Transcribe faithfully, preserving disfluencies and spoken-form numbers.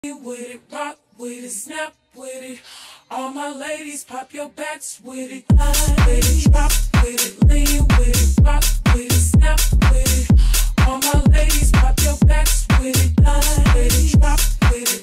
with it, rock with it, snap with it. All my ladies, pop your backs with it, with it, drop with it, lean